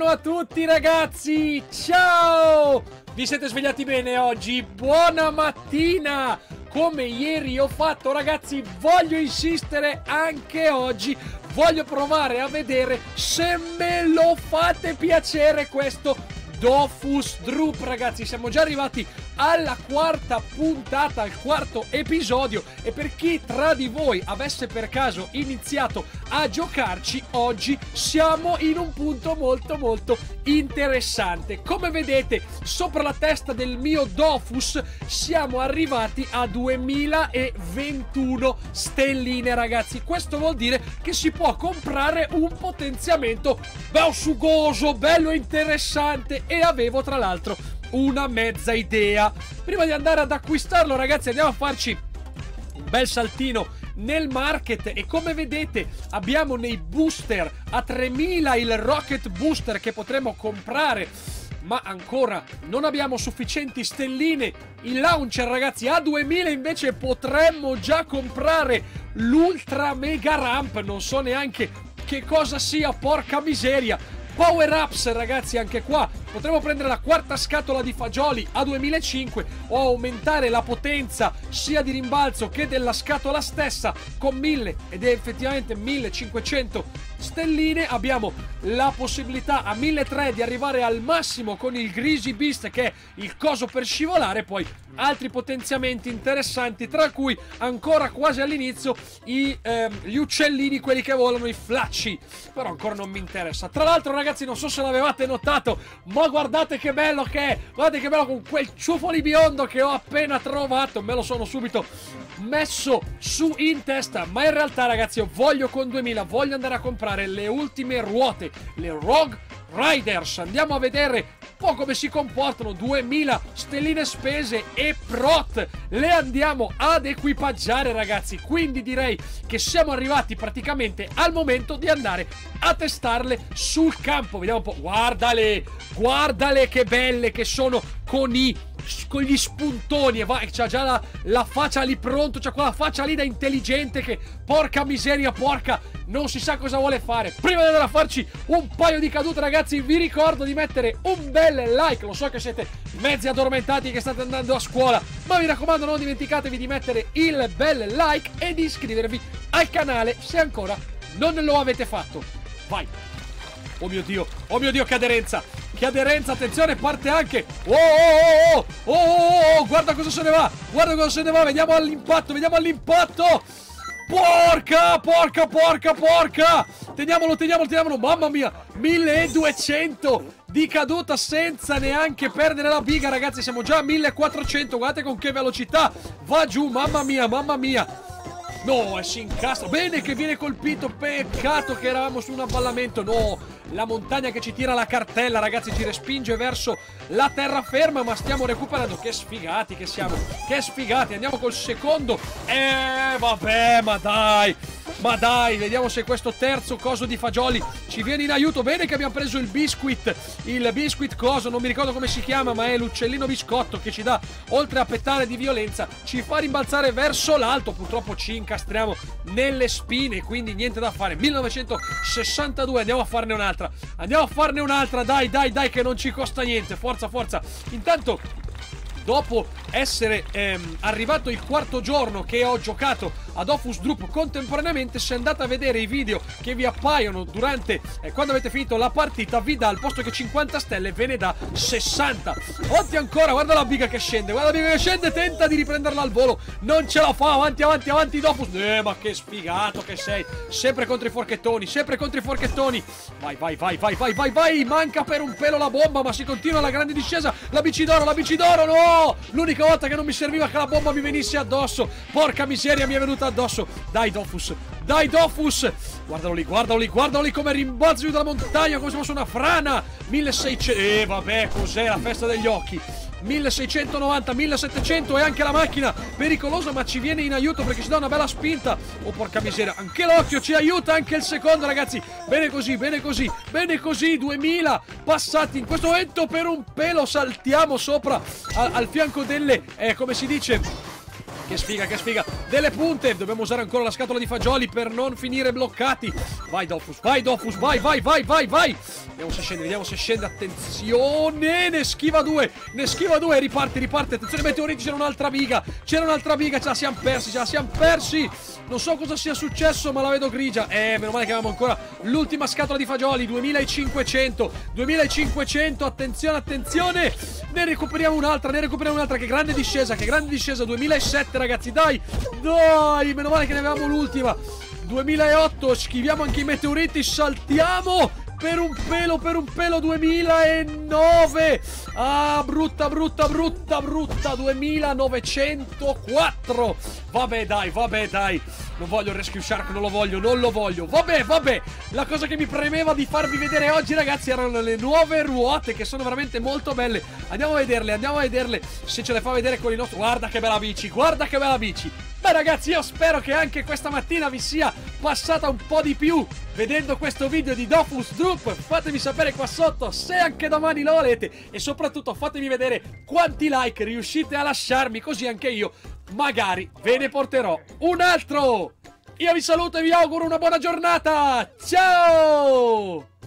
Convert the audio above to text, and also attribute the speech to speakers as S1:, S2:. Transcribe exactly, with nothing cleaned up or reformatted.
S1: a tutti ragazzi, ciao! Vi siete svegliati bene oggi? Buona mattina! Come ieri ho fatto ragazzi, voglio insistere anche oggi, voglio provare a vedere se me lo fate piacere questo Dofus Drup ragazzi. Siamo già arrivati alla quarta puntata, al quarto episodio, e per chi tra di voi avesse per caso iniziato a giocarci, oggi siamo in un punto molto molto interessante. Come vedete sopra la testa del mio Dofus siamo arrivati a duemilaventuno stelline ragazzi. Questo vuol dire che si può comprare un potenziamento bello sugoso, bello interessante, e avevo tra l'altro una mezza idea. Prima di andare ad acquistarlo ragazzi, andiamo a farci un bel saltino nel market, e come vedete abbiamo nei booster a tremila il rocket booster che potremo comprare, ma ancora non abbiamo sufficienti stelline. Il launcher ragazzi a duemila invece potremmo già comprare l'ultra mega ramp, non so neanche che cosa sia, porca miseria. Power ups ragazzi, anche qua potremo prendere la quarta scatola di fagioli a duemilacinque o aumentare la potenza sia di rimbalzo che della scatola stessa con mille ed è effettivamente millecinquecento stelline. Abbiamo la possibilità a milletrecento di arrivare al massimo con il Greasy Beast, che è il coso per scivolare. Poi altri potenziamenti interessanti, tra cui ancora quasi all'inizio i, ehm, gli uccellini, quelli che volano, i flacci, però ancora non mi interessa. Tra l'altro ragazzi, non so se l'avevate notato, ma guardate che bello che è, guardate che bello con quel ciuffo di biondo che ho appena trovato, me lo sono subito messo su in testa. Ma in realtà ragazzi, io voglio con duemila, voglio andare a comprare le ultime ruote, le Rogue Riders. Andiamo a vedere un po' come si comportano. Duemila stelline spese e prot le andiamo ad equipaggiare ragazzi, quindi direi che siamo arrivati praticamente al momento di andare a testarle sul campo. Vediamo un po', guardale, guardale che belle che sono con i con gli spuntoni, e vai, c'ha già la, la faccia lì pronto, c'ha quella faccia lì da intelligente che porca miseria, porca, non si sa cosa vuole fare. Prima di andare a farci un paio di cadute ragazzi, vi ricordo di mettere un bel like. Lo so che siete mezzi addormentati, che state andando a scuola, ma vi raccomando non dimenticatevi di mettere il bel like e di iscrivervi al canale se ancora non lo avete fatto. Vai. Oh mio Dio, oh mio Dio, che aderenza, che aderenza, attenzione, parte anche. Oh oh oh, oh, oh, oh, guarda cosa se ne va, guarda cosa se ne va, vediamo all'impatto, vediamo all'impatto. Porca, porca, porca, porca. Teniamolo, teniamolo, teniamolo, mamma mia, milleduecento di caduta senza neanche perdere la biga ragazzi, siamo già a millequattrocento, guardate con che velocità va giù, mamma mia, mamma mia. No, e si incastra. Bene che viene colpito. Peccato che eravamo su un avvallamento. No, la montagna che ci tira la cartella ragazzi, ci respinge verso la terraferma, ma stiamo recuperando. Che sfigati che siamo, che sfigati. Andiamo col secondo. Eh vabbè, ma dai, ma dai, vediamo se questo terzo coso di fagioli ci viene in aiuto. Bene che abbiamo preso il biscuit, il biscuit coso, non mi ricordo come si chiama, ma è l'uccellino biscotto che ci dà, oltre a pettare di violenza, ci fa rimbalzare verso l'alto. Purtroppo ci incastriamo nelle spine, quindi niente da fare. Millenovecentosessantadue, andiamo a farne un'altra, andiamo a farne un'altra, dai dai dai che non ci costa niente, forza forza. Intanto, dopo essere ehm, arrivato il quarto giorno che ho giocato a Dofus Drup contemporaneamente, se andate a vedere i video che vi appaiono durante eh, quando avete finito la partita, vi dà, al posto che cinquanta stelle ve ne dà sessanta. Oggi ancora, guarda la biga che scende, guarda la biga che scende, tenta di riprenderla al volo, non ce la fa, avanti avanti avanti Dofus. Eh ma che sfigato che sei, sempre contro i forchettoni, sempre contro i forchettoni. Vai vai vai vai vai vai vai, manca per un pelo la bomba, ma si continua la grande discesa. La bici d'oro, la bici d'oro, no! L'unica volta che non mi serviva che la bomba mi venisse addosso, porca miseria, mi è venuta addosso. Dai Dofus, dai Dofus, guardalo lì, guardalo lì, guardalo lì come rimbalza giù dalla montagna, come se fosse una frana. Milleseicento, e eh, vabbè, cos'è la festa degli occhi. Milleseicentonovanta, millesettecento, e anche la macchina pericolosa, ma ci viene in aiuto perché ci dà una bella spinta. Oh porca miseria, anche l'occhio ci aiuta, anche il secondo ragazzi. Bene così, bene così, bene così. Duemila passati in questo momento, per un pelo saltiamo sopra al, al fianco delle, eh, come si dice, Che sfiga, che sfiga. Delle punte. Dobbiamo usare ancora la scatola di fagioli per non finire bloccati. Vai Dofus, vai Dofus, vai, vai, vai, vai, vai. Vediamo se scende, vediamo se scende, attenzione. Ne schiva due, ne schiva due, riparte, riparte. Attenzione meteoriti, c'era un'altra biga. C'era un'altra biga, ce la siamo persi, ce la siamo persi. Non so cosa sia successo, ma la vedo grigia. Eh, meno male che avevamo ancora l'ultima scatola di fagioli. duemilacinquecento, duemilacinquecento, attenzione, attenzione. Ne recuperiamo un'altra, ne recuperiamo un'altra. Che grande discesa, che grande discesa. duemilasette, ragazzi, dai, dai. Meno male che ne avevamo l'ultima. duemilaotto, schiviamo anche i meteoriti, saltiamo per un pelo, per un pelo. duemilanove, ah, brutta, brutta, brutta, brutta. duemilanovecentoquattro. Vabbè dai, vabbè dai, non voglio il Rescue Shark, non lo voglio, non lo voglio. Vabbè, vabbè, la cosa che mi premeva di farvi vedere oggi, ragazzi, erano le nuove ruote, che sono veramente molto belle. Andiamo a vederle, andiamo a vederle, se ce le fa vedere con i nostri. Guarda che bella bici, guarda che bella bici. Beh ragazzi, io spero che anche questa mattina vi sia passata un po' di più vedendo questo video di Dofus Droop. Fatemi sapere qua sotto se anche domani lo volete, e soprattutto fatemi vedere quanti like riuscite a lasciarmi, così anche io magari ve ne porterò un altro. Io vi saluto e vi auguro una buona giornata. Ciao!